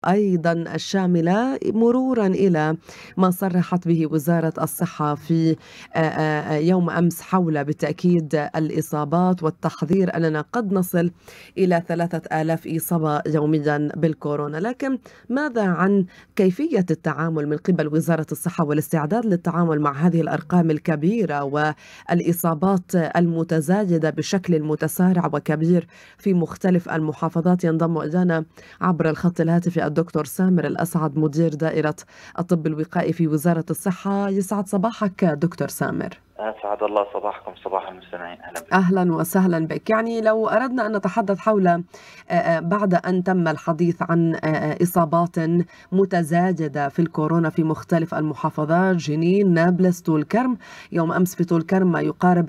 أيضا الشاملة مرورا إلى ما صرحت به وزارة الصحة في يوم أمس حول بالتأكيد الإصابات والتحذير أننا قد نصل إلى 3000 إصابة يوميا بالكورونا. لكن ماذا عن كيفية التعامل من قبل وزارة الصحة والاستعداد للتعامل مع هذه الأرقام الكبيرة والإصابات المتزايدة بشكل متسارع وكبير في مختلف المحافظات؟ ينضم إلينا عبر الخط الهاتفي الدكتور سامر الأسعد، مدير دائرة الطب الوقائي في وزارة الصحة. يسعد صباحك دكتور سامر. أسعد الله صباحكم، صباح المستمعين. أهلا بك. أهلا وسهلا بك. يعني لو أردنا أن نتحدث حول بعد أن تم الحديث عن إصابات متزايدة في الكورونا في مختلف المحافظات، جنين، نابلس، طول كرم. يوم أمس في طول كرم ما يقارب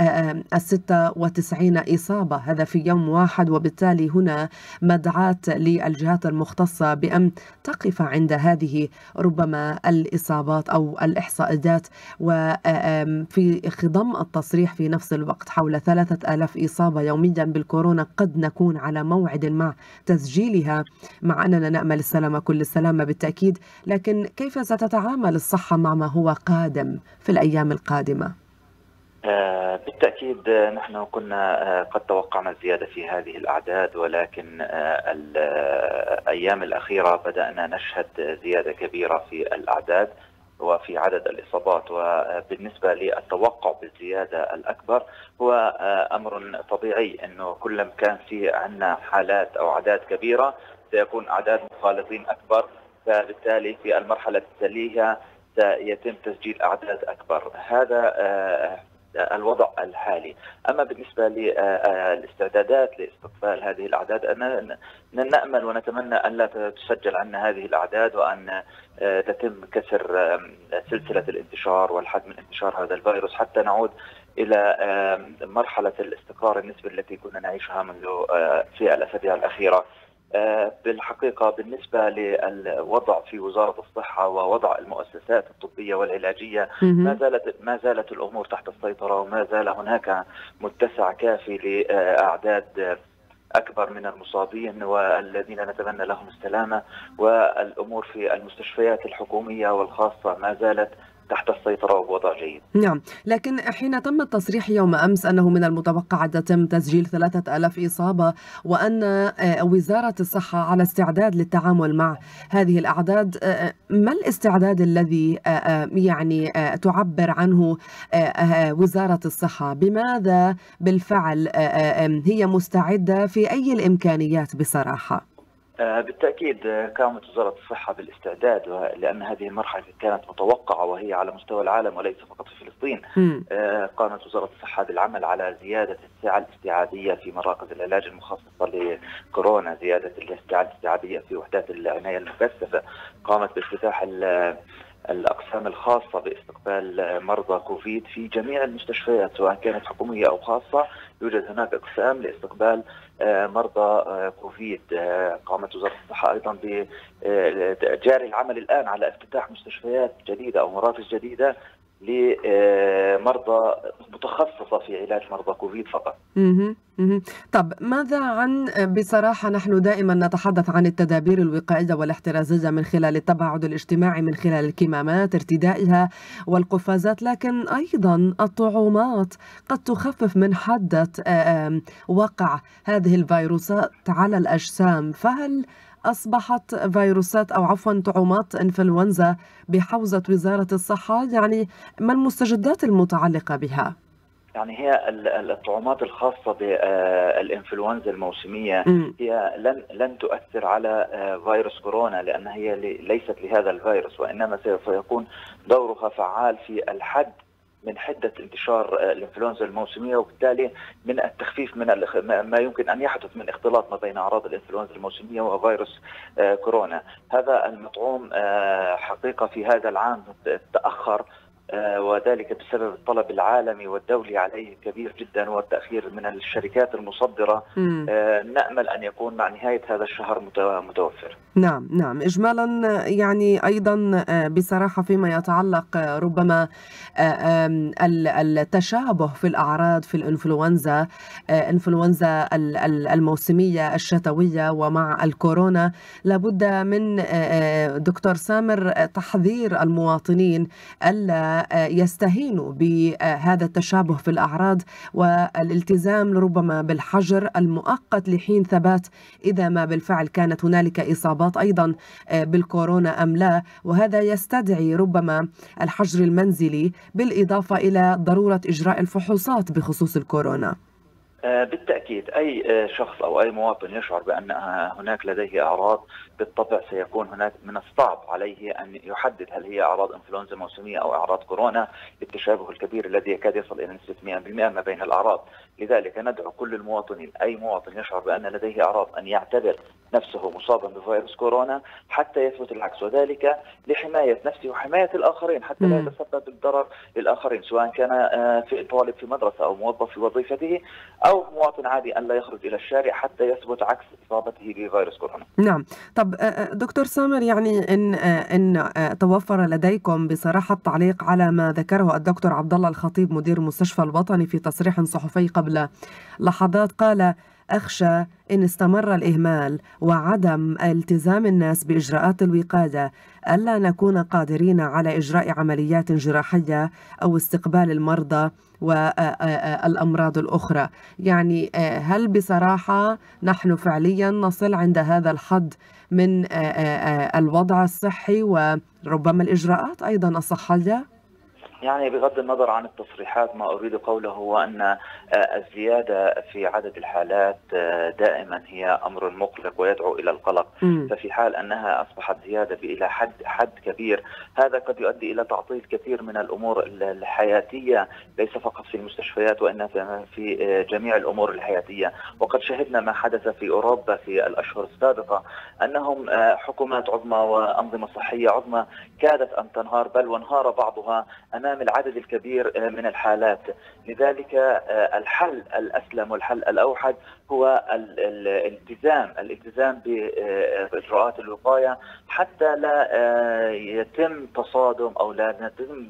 96 إصابة، هذا في يوم واحد. وبالتالي هنا مدعاة للجهات المختصة بأن تقف عند هذه ربما الإصابات أو الإحصائيات، وفي خضم التصريح في نفس الوقت حول 3000 إصابة يوميا بالكورونا قد نكون على موعد مع تسجيلها، مع أننا نأمل السلامة كل السلامة بالتأكيد. لكن كيف ستتعامل الصحة مع ما هو قادم في الأيام القادمة؟ بالتأكيد نحن كنا قد توقعنا الزيادة في هذه الأعداد، ولكن الأيام الأخيرة بدأنا نشهد زيادة كبيرة في الأعداد وفي عدد الإصابات. وبالنسبة للتوقع بالزيادة الأكبر هو أمر طبيعي، أنه كلما كان في عندنا حالات أو أعداد كبيرة سيكون أعداد مخالطين أكبر، فبالتالي في المرحلة التالية سيتم تسجيل أعداد أكبر. هذا الوضع الحالي. أما بالنسبة للاستعدادات لاستقبال هذه الأعداد، أننا نأمل ونتمنى أن لا تسجل عنا هذه الأعداد، وأن تتم كسر سلسلة الانتشار والحد من انتشار هذا الفيروس، حتى نعود إلى مرحلة الاستقرار النسبي التي كنا نعيشها منذ في الأسابيع الأخيرة. بالحقيقة بالنسبة للوضع في وزارة الصحة ووضع المؤسسات الطبية والعلاجية، ما زالت الأمور تحت السيطرة، وما زال هناك متسع كافي لأعداد أكبر من المصابين والذين نتمنى لهم السلامة. والأمور في المستشفيات الحكومية والخاصة ما زالت تحت السيطرة وبوضع جيد. نعم، لكن حين تم التصريح يوم أمس أنه من المتوقع أن يتم تسجيل 3000 إصابة، وأن وزارة الصحة على استعداد للتعامل مع هذه الأعداد، ما الاستعداد الذي يعني تعبر عنه وزارة الصحة؟ بماذا بالفعل هي مستعدة؟ في أي الإمكانيات بصراحة؟ بالتأكيد قامت وزارة الصحة بالاستعداد، لأن هذه المرحلة كانت متوقعة وهي على مستوى العالم وليس فقط في فلسطين. قامت وزارة الصحة بالعمل على زيادة السعة الاستيعابية في مراكز العلاج المخصصة لكورونا، زيادة السعة الاستيعابية في وحدات العناية المكثفة. قامت بافتتاح الأقسام الخاصة باستقبال مرضى كوفيد في جميع المستشفيات سواء كانت حكومية أو خاصة. يوجد هناك أقسام لاستقبال مرضى كوفيد. قامت وزارة الصحة أيضا بجاري العمل الآن على افتتاح مستشفيات جديدة أو مراكز جديدة لمرضى متخصصة في علاج مرضى كوفيد فقط. طب ماذا عن، بصراحة نحن دائما نتحدث عن التدابير الوقائية والاحترازية من خلال التباعد الاجتماعي، من خلال الكمامات، ارتدائها والقفازات، لكن أيضا الطعومات قد تخفف من حدة وقع هذه الفيروسات على الأجسام. فهل أصبحت فيروسات أو عفوا طعومات إنفلونزا بحوزة وزارة الصحة؟ يعني ما المستجدات المتعلقة بها؟ يعني هي الطعومات الخاصة بالإنفلونزا الموسمية هي لن تؤثر على فيروس كورونا، لأن هي ليست لهذا الفيروس، وإنما سوف يكون دورها فعال في الحد من حدة انتشار الإنفلونزا الموسمية، وبالتالي من التخفيف من ما يمكن أن يحدث من اختلاط ما بين أعراض الإنفلونزا الموسمية وفيروس كورونا. هذا المطعوم حقيقة في هذا العام تأخر وذلك بسبب الطلب العالمي والدولي عليه كبير جدا والتأخير من الشركات المصدرة. مم. نأمل أن يكون مع نهاية هذا الشهر متوفر. نعم نعم، إجمالا يعني أيضا بصراحة فيما يتعلق ربما التشابه في الأعراض في الإنفلونزا، إنفلونزا الموسمية الشتوية ومع الكورونا، لابد من دكتور سامر تحذير المواطنين ألا يستهينوا بهذا التشابه في الأعراض، والالتزام ربما بالحجر المؤقت لحين ثبات إذا ما بالفعل كانت هنالك إصابات أيضا بالكورونا أم لا، وهذا يستدعي ربما الحجر المنزلي بالإضافة إلى ضرورة إجراء الفحوصات بخصوص الكورونا. بالتأكيد أي شخص أو أي مواطن يشعر بأن هناك لديه أعراض، بالطبع سيكون هناك من الصعب عليه أن يحدد هل هي أعراض إنفلونزا موسمية أو أعراض كورونا، للتشابه الكبير الذي يكاد يصل إلى نسبة 100% ما بين الأعراض. لذلك ندعو كل المواطنين، أي مواطن يشعر بأن لديه أعراض، أن يعتبر نفسه مصابا بفيروس كورونا حتى يثبت العكس، وذلك لحماية نفسه وحماية الآخرين حتى لا يتسبب بالضرر للآخرين، سواء كان في طالب في مدرسة أو موظف في وظيفته أو مواطن عادي، أن لا يخرج إلى الشارع حتى يثبت عكس إصابته بفيروس كورونا. نعم. طب دكتور سامر، يعني إن توفر لديكم بصراحة التعليق على ما ذكره الدكتور عبد الله الخطيب مدير المستشفى الوطني في تصريح صحفي قبل لحظات، قال: أخشى إن استمر الإهمال وعدم التزام الناس بإجراءات الوقاية ألا نكون قادرين على إجراء عمليات جراحية أو استقبال المرضى والأمراض الأخرى. يعني هل بصراحة نحن فعليا نصل عند هذا الحد من الوضع الصحي وربما الإجراءات أيضا الصحية؟ يعني بغض النظر عن التصريحات، ما أريد قوله هو أن الزيادة في عدد الحالات دائما هي أمر مقلق ويدعو إلى القلق. ففي حال أنها أصبحت زيادة إلى حد كبير، هذا قد يؤدي إلى تعطيل كثير من الأمور الحياتية، ليس فقط في المستشفيات وإنما في جميع الأمور الحياتية. وقد شهدنا ما حدث في أوروبا في الأشهر السابقة، أنهم حكومات عظمى وأنظمة صحية عظمى كادت أن تنهار، بل وانهار بعضها أمام العدد الكبير من الحالات. لذلك الحل الأسلم والحل الأوحد هو الالتزام بإجراءات الوقاية، حتى لا يتم تصادم أو لا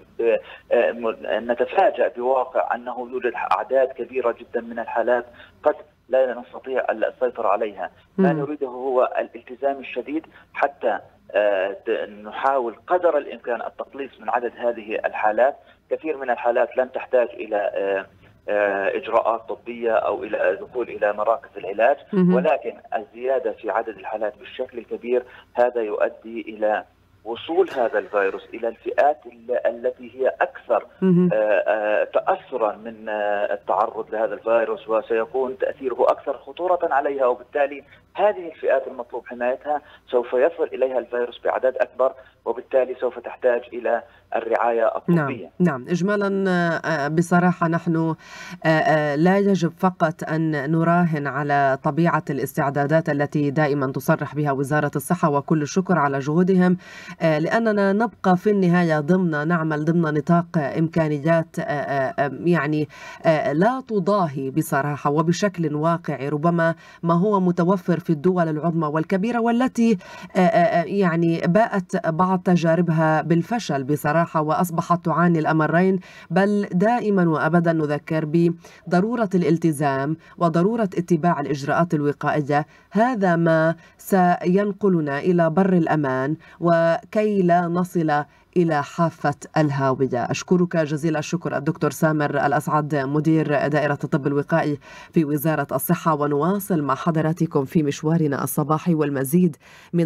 نتفاجأ بواقع أنه يوجد أعداد كبيرة جدا من الحالات قد لا نستطيع السيطرة عليها. ما نريده هو الالتزام الشديد حتى نحاول قدر الإمكان التقليص من عدد هذه الحالات. كثير من الحالات لن تحتاج إلى إجراءات طبية أو إلى الدخول إلى مراكز العلاج، ولكن الزيادة في عدد الحالات بالشكل الكبير هذا يؤدي إلى وصول هذا الفيروس إلى الفئات التي هي أكثر تأثرا من التعرض لهذا الفيروس، وسيكون تأثيره أكثر خطورة عليها، وبالتالي هذه الفئات المطلوب حمايتها سوف يصل إليها الفيروس بعدد أكبر، وبالتالي سوف تحتاج إلى الرعاية الطبية. نعم. إجمالا بصراحة نحن لا يجب فقط أن نراهن على طبيعة الاستعدادات التي دائما تصرح بها وزارة الصحة، وكل الشكر على جهودهم، لأننا نبقى في النهاية نعمل ضمن نطاق إمكانيات يعني لا تضاهي بصراحة وبشكل واقعي ربما ما هو متوفر في الدول العظمى والكبيرة، والتي يعني باءت بعض تجاربها بالفشل بصراحة وأصبحت تعاني الأمرين. بل دائما وأبدا نذكر بضرورة الالتزام وضرورة اتباع الإجراءات الوقائية، هذا ما سينقلنا إلى بر الأمان وكي لا نصل إلى حافة الهاوية. أشكرك جزيل الشكر الدكتور سامر الأسعد مدير دائرة الطب الوقائي في وزارة الصحة، ونواصل مع حضراتكم في مشوارنا الصباحي والمزيد من